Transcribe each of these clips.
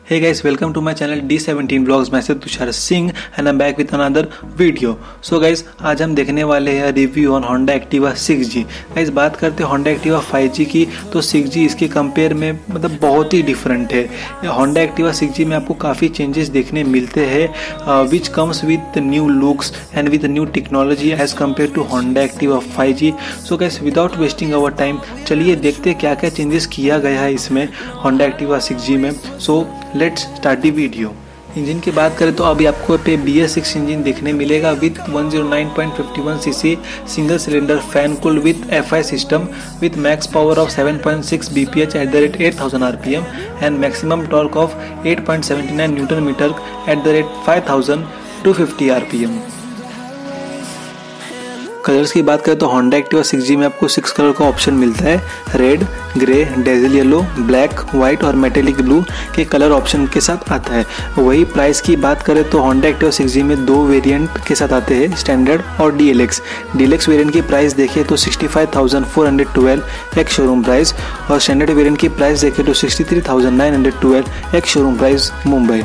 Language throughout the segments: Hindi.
Hey guys, welcome to my channel D17 Vlogs। मैं Tushar Singh and I am back with another video. So guys, आज हम देखने वाले हैं review on Honda Activa 6G। Guys, बात करते हैं होंडा एक्टिवा 5G की, तो 6G इसके कंपेयर में मतलब बहुत ही डिफरेंट है। होंडा एक्टिवा 6G में आपको काफ़ी चेंजेस देखने मिलते हैं which comes with new looks and with new technology as compare to Honda Activa 5G। So guys, without wasting our time चलिए देखते हैं क्या क्या चेंजेस किया गया है इसमें होंडा एक्टिवा 6G में। So let's start the video. Engine की बात करें तो अभी आपको पे BS6 इंजन देखने मिलेगा with 109.51 cc single cylinder fan cooled with FI system with max power of 7.6 bph at the rate 8000 RPM and maximum torque of 8.79 newton meter at the rate 5250 RPM। Colours की बात करें तो होंडा एक्टिवा 6G में आपको 6 कलर का ऑप्शन मिलता है। Red, grey, dazzle yellow, black, white और मेटेलिक ब्लू के कलर ऑप्शन के साथ आता है। वही प्राइस की बात करें तो होंडा एक्टिवा 6G में 2 वेरिएंट के साथ आते हैं, स्टैंडर्ड और DLX। DLX वेरिएंट की प्राइस देखें तो 65,412 एक शोरूम प्राइस और स्टैंडर्ड वेरिएंट की प्राइस देखें तो 63,912 एक शोरूम प्राइस मुंबई।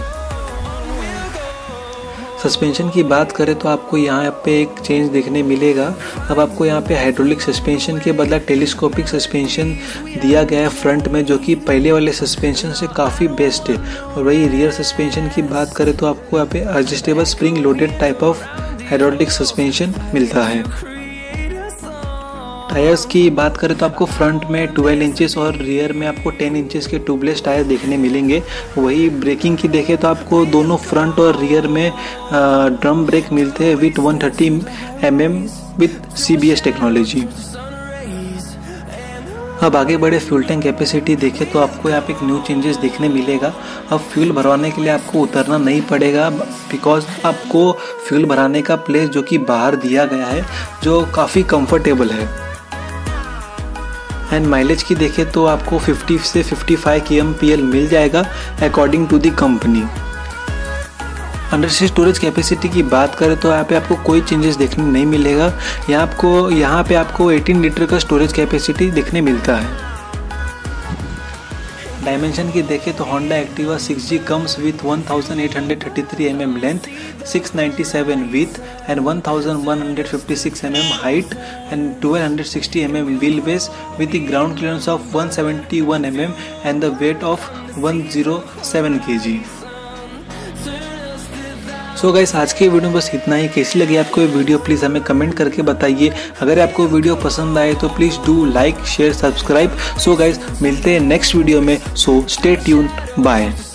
सस्पेंशन की बात करें तो आपको यहाँ पे एक चेंज देखने मिलेगा। अब आपको यहाँ पे हाइड्रोलिक सस्पेंशन के बदला टेलीस्कोपिक सस्पेंशन दिया गया है फ्रंट में, जो कि पहले वाले सस्पेंशन से काफ़ी बेस्ट है। और वही रियर सस्पेंशन की बात करें तो आपको यहाँ पे adjustable spring loaded type of hydraulic suspension मिलता है। टायर्स की बात करें तो आपको फ्रंट में 12 इंचेस और रियर में आपको 10 इंचेस के ट्यूबलेस टायर देखने मिलेंगे। वही ब्रेकिंग की देखें तो आपको दोनों फ्रंट और रियर में ड्रम ब्रेक मिलते हैं with 130 mm with CBS technology. अब आगे बढ़े फ्यूल टैंक कैपेसिटी देखें तो आपको यहाँ पे एक न्यू चेंजेस देखने मिलेगा। अब फ्यूल भरवाने के लिए आपको उतरना नहीं पड़ेगा, बिकॉज आपको फ्यूल भराने का प्लेस जो कि बाहर दिया गया है, जो काफ़ी कंफर्टेबल है। एंड माइलेज की देखें तो आपको 50 से 55 kmpl मिल जाएगा according to the company. Under seat storage capacity की बात करें तो यहाँ पे आपको कोई चेंजेस देखने नहीं मिलेगा। यहाँ पे आपको 18 लीटर का स्टोरेज कैपेसिटी देखने मिलता है। डायमेंशन की देखें तो Honda Activa 6G comes with 1833 mm length, 697 width and 1156 mm height and 1260 mm wheel base with the ground clearance of 171 mm and the weight of 107 kg। So guys, आज के वीडियो में बस इतना ही। कैसी लगी आपको ये वीडियो प्लीज़ हमें कमेंट करके बताइए। अगर आपको वीडियो पसंद आए तो please do like, share, subscribe. So guys, मिलते हैं नेक्स्ट वीडियो में। So stay tuned, bye.